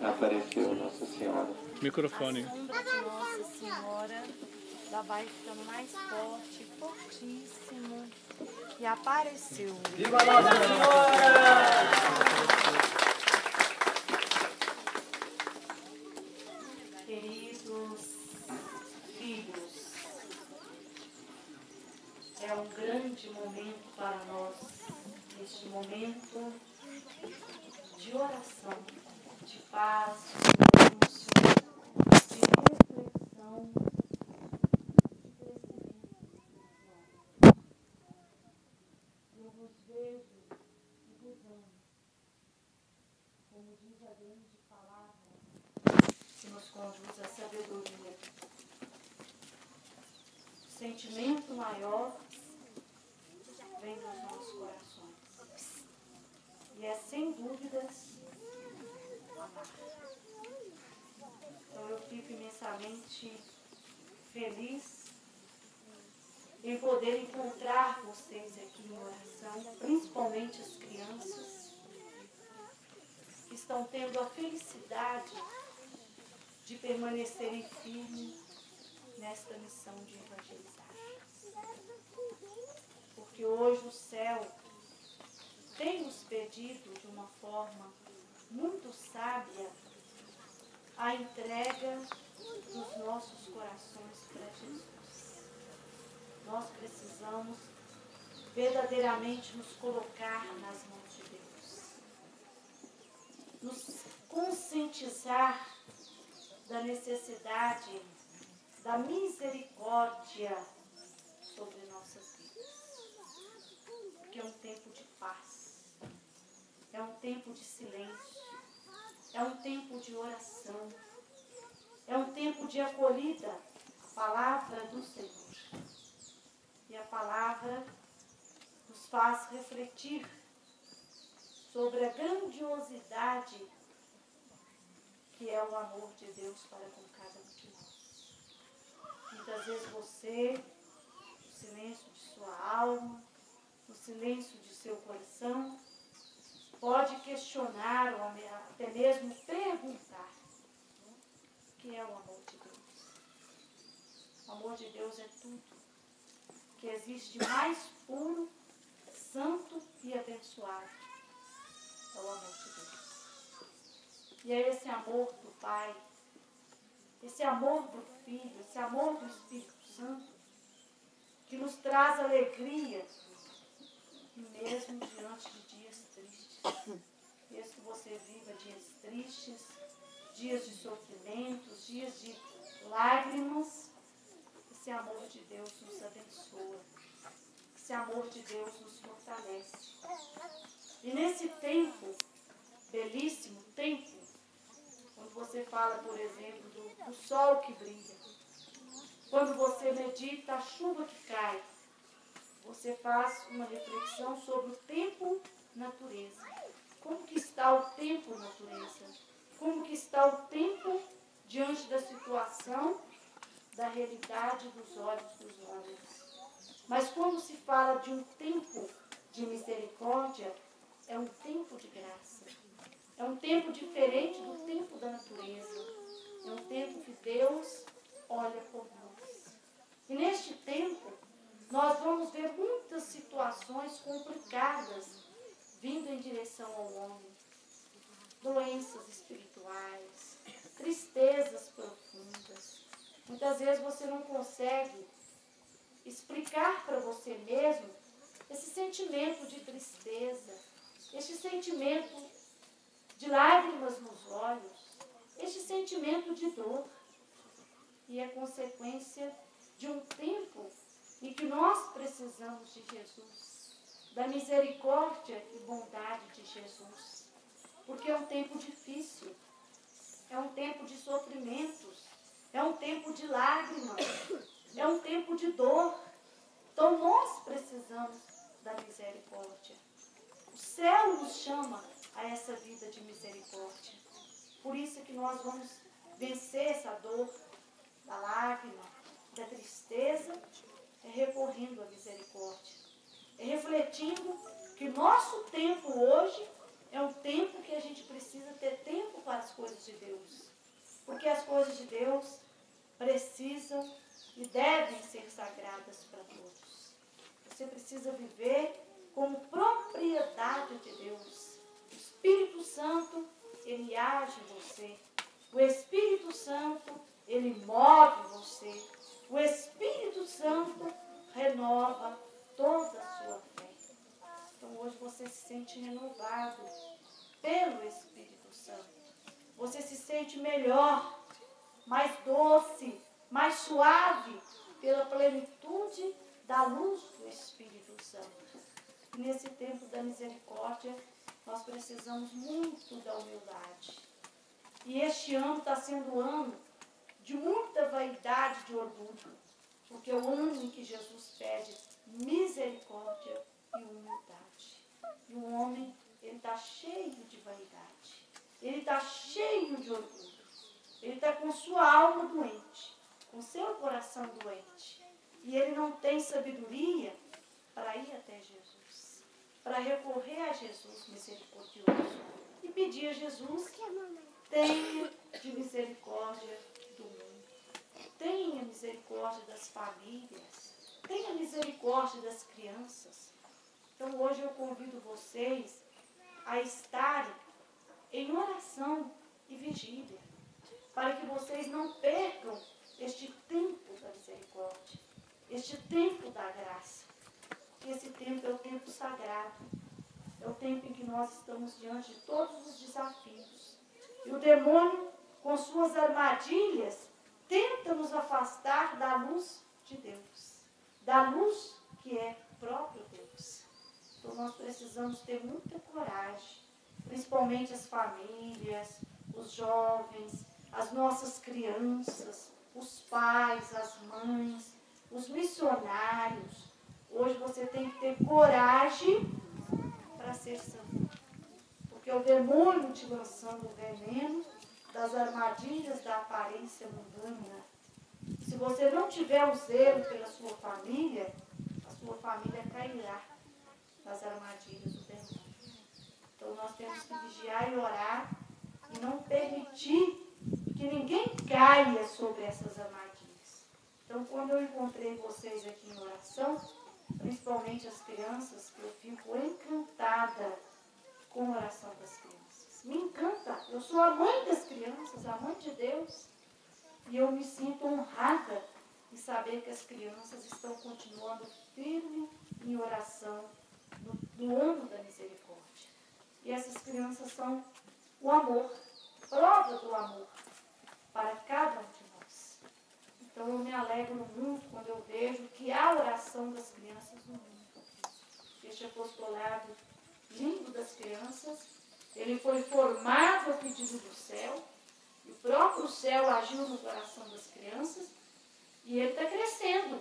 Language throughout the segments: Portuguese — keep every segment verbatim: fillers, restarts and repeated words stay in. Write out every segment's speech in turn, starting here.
apareceu Nossa Senhora. Microfone. A sombra de Nossa Senhora, ela vai ficando mais forte, fortíssimo. E apareceu. Viva Nossa Senhora! Queridos filhos, é um grande momento para nós, este momento de oração, de paz, de silêncio, de reflexão, de crescimento espiritual. Eu vos vejo e vos amo, como diz a grande palavra que nos conduz à sabedoria. O sentimento maior vem dos nossos corações. E é sem dúvidas amar. Então eu fico imensamente feliz em poder encontrar vocês aqui em oração, principalmente as crianças que estão tendo a felicidade de permanecerem firmes nesta missão de evangelizar. Porque hoje o céu tem nos pedido de uma forma muito sábia a entrega dos nossos corações para Jesus. Nós precisamos verdadeiramente nos colocar nas mãos de Deus. Nos conscientizar da necessidade da misericórdia sobre nossas vidas. Porque é um tempo de paz, é um tempo de silêncio, é um tempo de oração, é um tempo de acolhida à palavra do Senhor. E a palavra nos faz refletir sobre a grandiosidade que é o amor de Deus para com cada um de nós. Muitas vezes você, no silêncio de sua alma, no silêncio de seu coração, pode questionar ou até mesmo perguntar o que é o amor de Deus. O amor de Deus é tudo que existe de mais puro, santo e abençoado. É o amor de Deus. E é esse amor do Pai, esse amor do Filho, esse amor do Espírito Santo, que nos traz alegria, mesmo diante de dias tristes. Mesmo que você viva dias tristes, dias de sofrimentos, dias de lágrimas, esse amor de Deus nos abençoa. Esse amor de Deus nos fortalece. E nesse tempo, belíssimo tempo, quando você fala, por exemplo, do, do sol que brilha, quando você medita a chuva que cai, você faz uma reflexão sobre o tempo natureza. Como que está o tempo natureza? Como que está o tempo diante da situação, da realidade dos olhos dos homens? Mas quando se fala de um tempo de misericórdia, é um tempo de graça. É um tempo diferente do tempo da natureza. É um tempo que Deus olha por nós. E neste tempo, nós vamos ver muitas situações complicadas vindo em direção ao homem. Doenças espirituais, tristezas profundas. Muitas vezes você não consegue explicar para você mesmo esse sentimento de tristeza, esse sentimento de lágrimas nos olhos, este sentimento de dor. E é consequência de um tempo em que nós precisamos de Jesus, da misericórdia e bondade de Jesus. Porque é um tempo difícil, é um tempo de sofrimentos, é um tempo de lágrimas, é um tempo de dor. Então nós precisamos da misericórdia. O céu nos chama a essa vida de misericórdia. Por isso que nós vamos vencer essa dor da lágrima, da tristeza, é recorrendo à misericórdia. É refletindo que nosso tempo hoje é um tempo que a gente precisa ter tempo para para as coisas de Deus. Porque as coisas de Deus precisam e devem ser sagradas para todos. Você precisa viver como propriedade de Deus. O Espírito Santo, ele age em você. O Espírito Santo, ele move você. O Espírito Santo renova toda a sua fé. Então hoje você se sente renovado pelo Espírito Santo. Você se sente melhor, mais doce, mais suave pela plenitude da luz do Espírito Santo. E nesse tempo da misericórdia, nós precisamos muito da humildade. E este ano está sendo um ano de muita vaidade, de orgulho, porque é o ano em que Jesus pede misericórdia e humildade. E o homem, ele está cheio de vaidade, ele está cheio de orgulho, ele está com sua alma doente, com seu coração doente, e ele não tem sabedoria para ir até Jesus, para recorrer a Jesus misericordioso e pedir a Jesus: tenha de misericórdia do mundo, tenha misericórdia das famílias, tenha misericórdia das crianças. Então hoje eu convido vocês a estarem em oração e vigília, para que vocês não percam este tempo da misericórdia, este tempo da graça. Esse tempo é o tempo sagrado, é o tempo em que nós estamos diante de todos os desafios. E o demônio, com suas armadilhas, tenta nos afastar da luz de Deus, da luz que é próprio Deus. Então nós precisamos ter muita coragem, principalmente as famílias, os jovens, as nossas crianças, os pais, as mães, os missionários. Hoje você tem que ter coragem para ser santo. Porque o demônio te lançando o veneno das armadilhas da aparência mundana. Se você não tiver o zelo pela sua família, a sua família cairá nas armadilhas do demônio. Então nós temos que vigiar e orar e não permitir que ninguém caia sobre essas armadilhas. Então quando eu encontrei vocês aqui em oração, principalmente as crianças, eu fico encantada com a oração das crianças. Me encanta. Eu sou a mãe das crianças, a mãe de Deus. E eu me sinto honrada em saber que as crianças estão continuando firme em oração no, no ano da misericórdia. E essas crianças são o amor, prova do amor para cada um de nós. Então eu me alegro muito quando eu vejo que há oração das crianças no mundo. Este apostolado lindo das crianças, ele foi formado a pedido do céu, e o próprio céu agiu no coração das crianças, e ele está crescendo.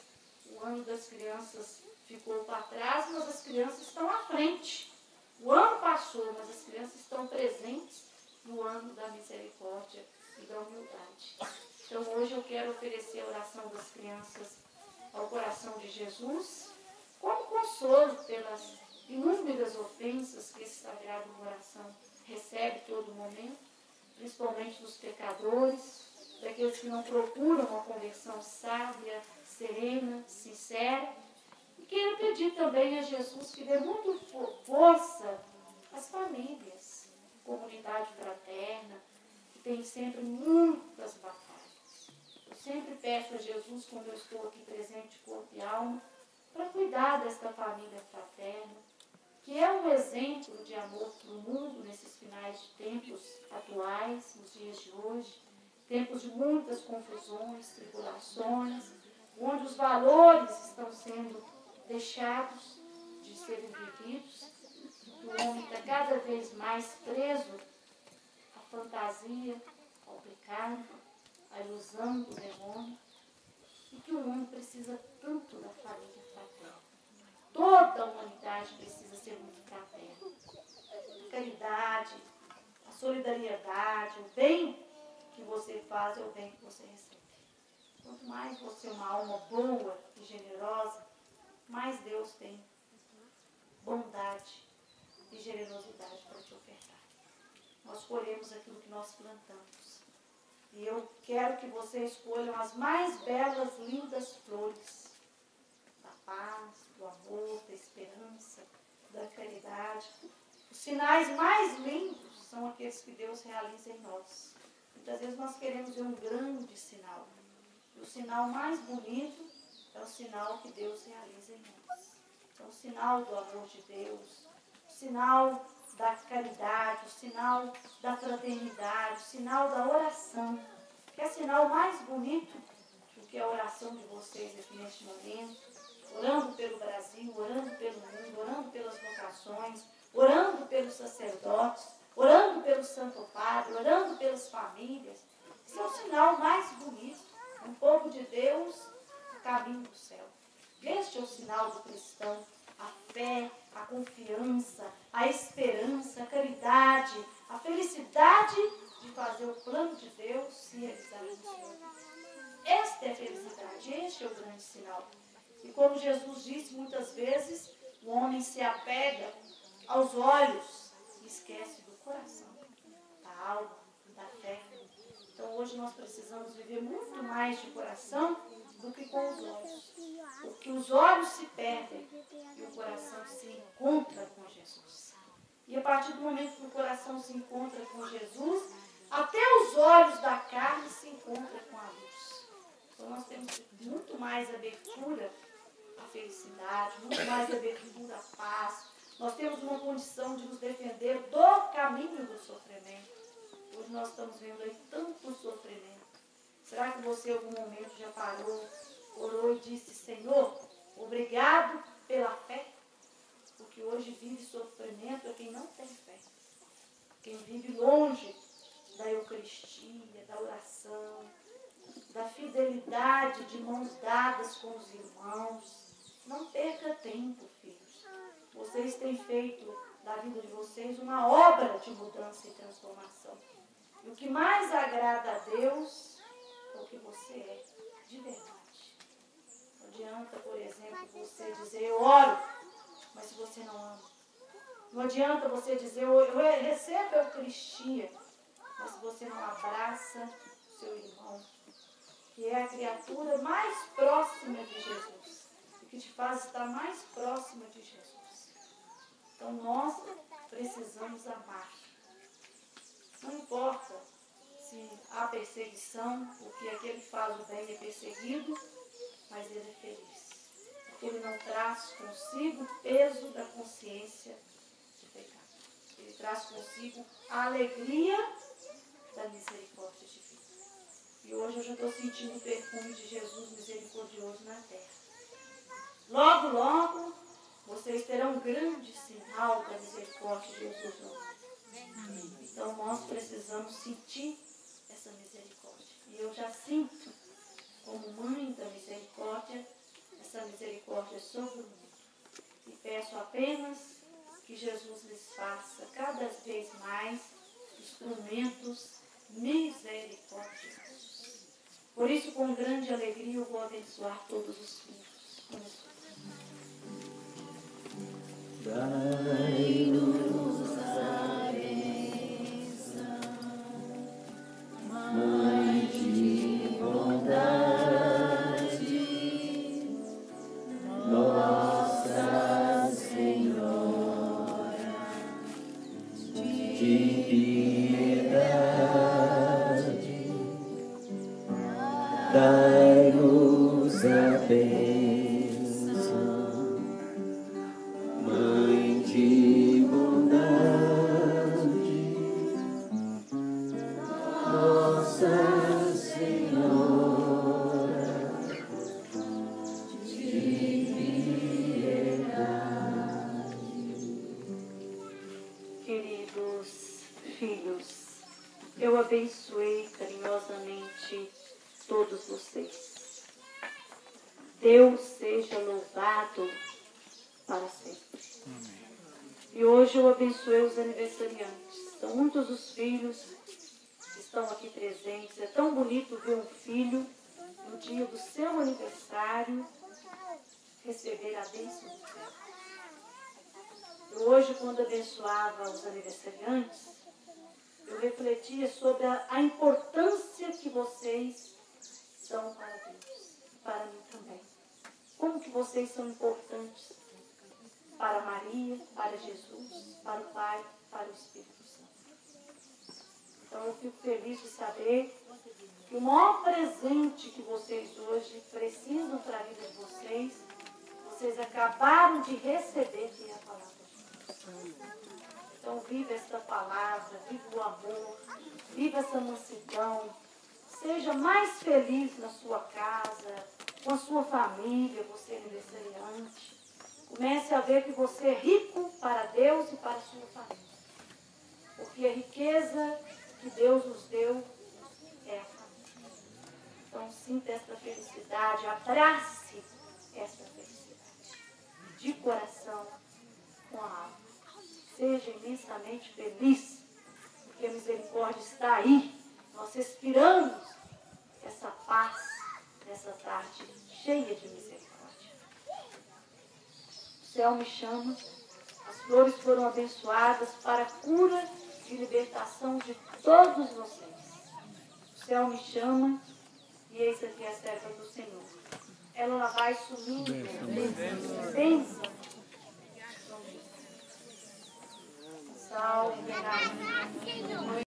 O ano das crianças ficou para trás, mas as crianças estão à frente. O ano passou, mas as crianças estão presentes no ano da misericórdia e da humildade. Então hoje eu quero oferecer a oração das crianças ao coração de Jesus, como consolo pelas inúmeras ofensas que esse sagrado coração recebe todo momento, principalmente dos pecadores, daqueles que não procuram uma conversão sábia, serena, sincera. E quero pedir também a Jesus que dê muito força às famílias, comunidade fraterna, que tem sempre muitas batalhas. Eu sempre peço a Jesus, quando eu estou aqui presente, corpo e alma, para cuidar desta família fraterna, que é um exemplo de amor para o mundo nesses finais de tempos atuais, nos dias de hoje, tempos de muitas confusões, tribulações, onde os valores estão sendo deixados de serem vividos, o homem está cada vez mais preso à fantasia, ao pecado, à ilusão do demônio, e que o homem precisa tanto da família fraterna. Toda a humanidade precisa ser muito fraterna. A caridade, a solidariedade, o bem que você faz é o bem que você recebe. Quanto mais você é uma alma boa e generosa, mais Deus tem bondade e generosidade para te ofertar. nós colhemos aquilo que nós plantamos. E eu quero que vocês escolham as mais belas, lindas flores da paz, do amor, da esperança, da caridade. Os sinais mais lindos são aqueles que Deus realiza em nós. Muitas vezes nós queremos ver um grande sinal. E o sinal mais bonito é o sinal que Deus realiza em nós. É o sinal do amor de Deus, o sinal da caridade, o sinal da fraternidade, o sinal da oração. Que é sinal mais bonito do que a oração de vocês aqui neste momento, orando pelo Brasil, orando pelo mundo, orando pelas vocações, orando pelos sacerdotes, orando pelo Santo Padre, orando pelas famílias. Esse é o sinal mais bonito. Um povo de Deus a caminho do céu. Este é o sinal do cristão. A fé, a confiança, a esperança, a caridade, a felicidade de fazer o plano de Deus se realizar no Senhor. Esta é a felicidade, este é o grande sinal. E como Jesus disse muitas vezes, o homem se apega aos olhos e esquece do coração, da alma, da fé. Então hoje nós precisamos viver muito mais de coração do que com os olhos. Porque os olhos se perdem e o coração se encontra com Jesus. E a partir do momento que o coração se encontra com Jesus, até os olhos da carne se encontram com a luz. Então nós temos muito mais abertura à felicidade, muito mais abertura à paz. Nós temos uma condição de nos defender do caminho do sofrimento. Hoje nós estamos vendo aí tanto sofrimento. Será que você em algum momento já parou, orou e disse, Senhor, obrigado pela fé? Porque hoje vive sofrimento é quem não tem fé. Quem vive longe da Eucaristia, da oração, da fidelidade de mãos dadas com os irmãos. Não perca tempo, filhos. Vocês têm feito da vida de vocês uma obra de mudança e transformação. E o que mais agrada a Deus é o que você é, de verdade. Não adianta, por exemplo, você dizer, eu oro, mas se você não ama. Não adianta você dizer, eu, eu recebo a Eucaristia, mas se você não abraça o seu irmão, que é a criatura mais próxima de Jesus, e que te faz estar mais próxima de Jesus. Então nós precisamos amar. Não importa se há perseguição, porque aquele que faz o bem é perseguido, mas ele é feliz. Porque ele não traz consigo o peso da consciência de pecado. Ele traz consigo a alegria da misericórdia divina. E hoje eu já estou sentindo o perfume de Jesus misericordioso na terra. Logo, logo, vocês terão um grande sinal da misericórdia de Jesus no mundo. Então nós precisamos sentir essa misericórdia. E eu já sinto, como mãe da misericórdia, essa misericórdia sobre o mundo. E peço apenas que Jesus lhes faça cada vez mais instrumentos misericordiosos. Por isso, com grande alegria, eu vou abençoar todos os filhos. Dai-nos a bênção, Mãe de bondade, Nossa Senhora de piedade, dai-nos a bênção. Eu abençoei carinhosamente todos vocês. Deus seja louvado para sempre. Amém. E hoje eu abençoei os aniversariantes. São muitos os filhos que estão aqui presentes. É tão bonito ver um filho no dia do seu aniversário receber a bênção do céu. Eu hoje, quando abençoava os aniversariantes, eu refletia sobre a, a importância que vocês são para Deus, para mim também. Como que vocês são importantes para Maria, para Jesus, para o Pai, para o Espírito Santo. Então eu fico feliz de saber que o maior presente que vocês hoje precisam para a vida de vocês, vocês acabaram de receber, que é a palavra de Deus. Então viva esta palavra, viva o amor, viva essa mansidão, seja mais feliz na sua casa, com a sua família, você é aniversariante. Comece a ver que você é rico para Deus e para a sua família. Porque a riqueza que Deus nos deu é a família. Então sinta esta felicidade, abrace esta felicidade. De coração, com a alma. Seja imensamente feliz, porque a misericórdia está aí. Nós respiramos essa paz nessa tarde cheia de misericórdia. O céu me chama, as flores foram abençoadas para a cura e libertação de todos vocês. O céu me chama e eis aqui a serva do Senhor. Ela vai sumindo, bênção. Salve, rainha.